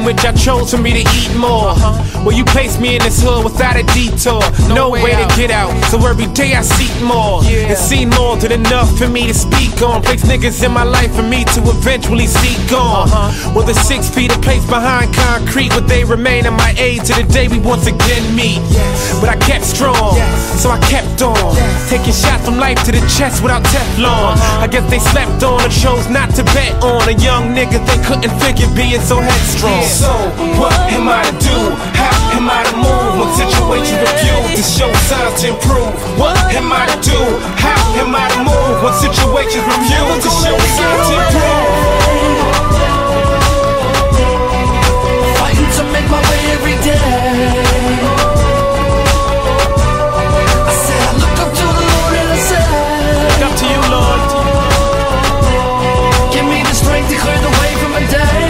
in which I chose for me to eat more. Well, you placed me in this hood without a detour, no way to get out, so every day I seek more. It seemed more than enough for me to speak on. Place niggas in my life for me to eventually seek on. Well, the 6 feet are placed behind concrete, but they remain at my age to the day we once again meet. But I kept strong, so I kept on, taking shots from life to the chest without Teflon. I guess they slept on and chose not to bet on a young nigga they couldn't figure being so headstrong. So, what am I to do? How am I to move when situations refuse to show signs to improve? What am I to do? How am I to move when situations refuse to show signs to improve? Fighting to make my way every day. I said I look up to the Lord and I said, look up to you, Lord. Give me the strength to clear the way from a day.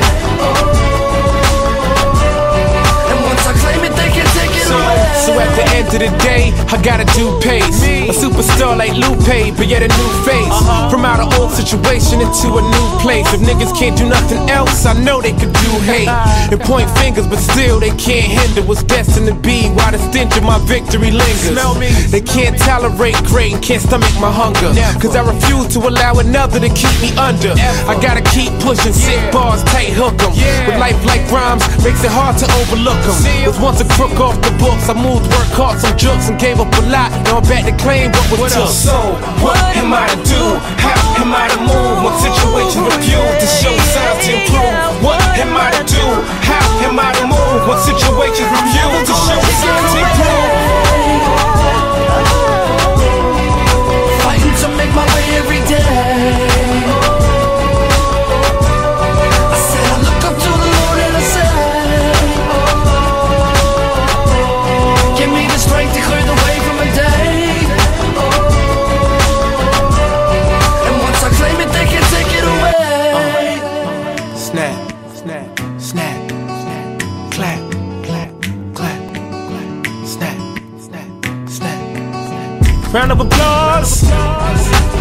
So at the end of the day, I gotta do pace. A superstar like Lupe, but yet a new face. From out of old situation into a new place. If niggas can't do nothing else, I know they could do hate and point fingers, but still they can't hinder what's destined to be. While the stench of my victory lingers, they can't tolerate great and can't stomach my hunger. Cause I refuse to allow another to keep me under. I gotta keep pushing, sick bars, tight hook 'em. With life like rhymes, makes it hard to overlook 'em. Was once a crook off the books, I moved, worked hard, some jokes, and gave up a lot. Now I'm back to claim what was took. So, what am I to do? How am I to move when situations refuse to show signs to improve? What am I to do? How am I to move when situations refuse to show signs to improve? Fighting to make my way every day. I said I look up to the Lord and I said, give me the strength to clear the way from a day. And once I claim it, they can take it away. Snap, snap, snap, snap, clap, clap, clap, clap, snap, snap, snap, snap. Round of applause.